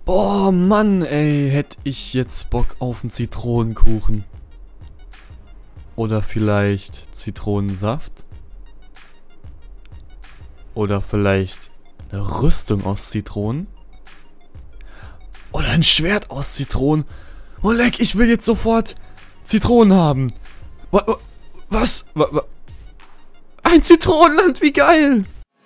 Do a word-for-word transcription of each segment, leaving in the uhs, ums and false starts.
Oh Mann, ey, hätte ich jetzt Bock auf einen Zitronenkuchen. Oder vielleicht Zitronensaft. Oder vielleicht eine Rüstung aus Zitronen. Oder ein Schwert aus Zitronen. Oh leck, ich will jetzt sofort Zitronen haben. Wa- Was? Wa- wa- Ein Zitronenland, wie geil!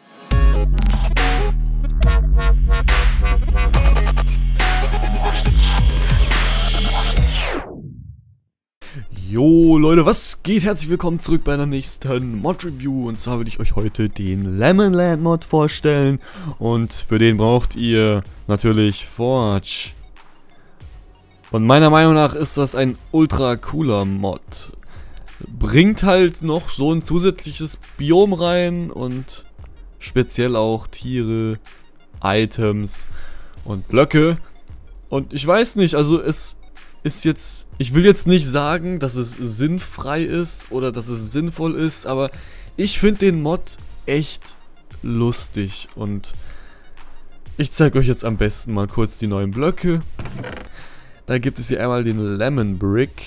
Jo Leute, was geht? Herzlich willkommen zurück bei einer nächsten Mod-Review. Und zwar würde ich euch heute den Lemonland Mod vorstellen. Und für den braucht ihr natürlich Forge. Und meiner Meinung nach ist das ein ultra cooler Mod. Bringt halt noch so ein zusätzliches Biom rein und speziell auch Tiere, Items und Blöcke. Und ich weiß nicht, also es ist jetzt, ich will jetzt nicht sagen, dass es sinnfrei ist oder dass es sinnvoll ist, aber ich finde den Mod echt lustig und ich zeige euch jetzt am besten mal kurz die neuen Blöcke. Da gibt es hier einmal den Lemon Brick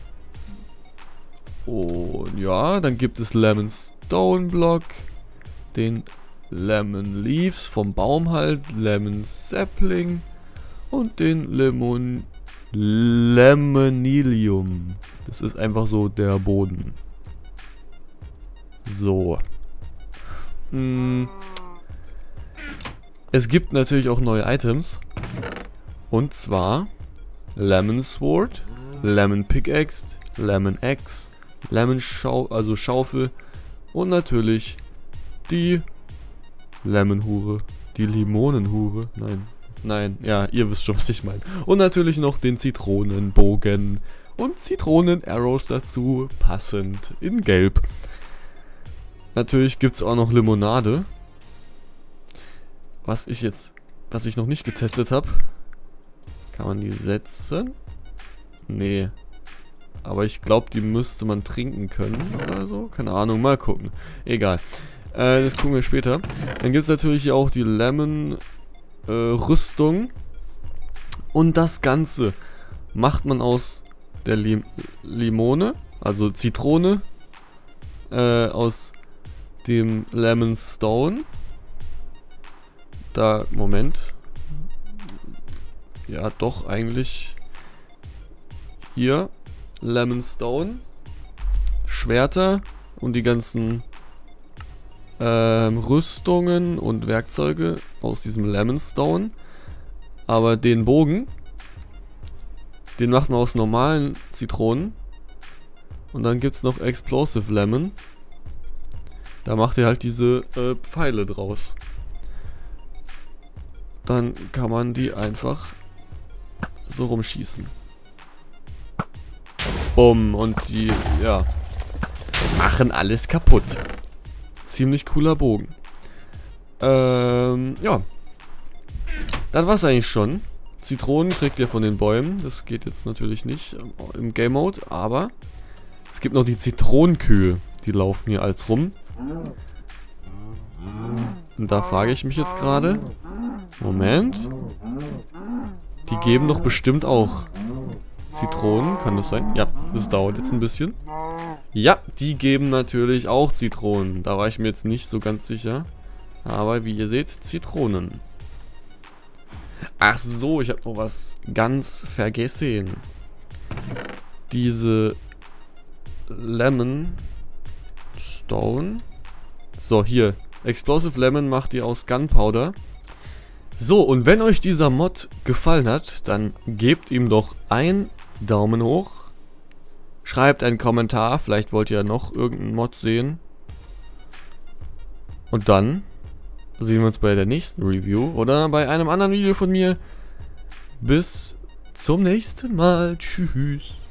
und ja, dann gibt es Lemon Stone Block, den Lemon Leaves vom Baum halt, Lemon Sapling und den Lemon Lemonilium. Das ist einfach so der Boden. So. Hm. Es gibt natürlich auch neue Items. Und zwar Lemon Sword, Lemon Pickaxe, Lemon Axe, Lemon Schau also Schaufel und natürlich die Lemon-Hure. Die Limonenhure. Nein. Nein, ja, ihr wisst schon, was ich meine. Und natürlich noch den Zitronenbogen und Zitronen-Arrows dazu, passend in Gelb. Natürlich gibt es auch noch Limonade. Was ich jetzt, was ich noch nicht getestet habe. Kann man die setzen? Nee. Aber ich glaube, die müsste man trinken können oder so. Keine Ahnung, mal gucken. Egal. Äh, das gucken wir später. Dann gibt es natürlich auch die Lemon Äh, Rüstung. Und das Ganze macht man aus der Lim Limone, also Zitrone, äh, aus dem Lemon Stone. Da, Moment. Ja, doch, eigentlich. Hier, Lemon Stone, Schwerter und die ganzen Ähm, Rüstungen und Werkzeuge aus diesem Lemon Stone. Aber den Bogen, den macht man aus normalen Zitronen. Und dann gibt es noch Explosive Lemon. Da macht ihr halt diese äh, Pfeile draus. Dann kann man die einfach so rumschießen. Bumm. Und die, ja, machen alles kaputt. Ziemlich cooler Bogen. Ähm, ja. Das war's eigentlich schon. Zitronen kriegt ihr von den Bäumen. Das geht jetzt natürlich nicht im Game Mode, aber es gibt noch die Zitronenkühe. Die laufen hier als rum. Und da frage ich mich jetzt gerade. Moment. Die geben doch bestimmt auch Zitronen. Kann das sein? Ja, das dauert jetzt ein bisschen. Ja, die geben natürlich auch Zitronen. Da war ich mir jetzt nicht so ganz sicher. Aber wie ihr seht, Zitronen. Ach so, ich habe noch was ganz vergessen. Diese Lemon Stone. So, hier. Explosive Lemon macht ihr aus Gunpowder. So, und wenn euch dieser Mod gefallen hat, dann gebt ihm doch einen Daumen hoch. Schreibt einen Kommentar, vielleicht wollt ihr noch irgendeinen Mod sehen. Und dann sehen wir uns bei der nächsten Review oder bei einem anderen Video von mir. Bis zum nächsten Mal. Tschüss.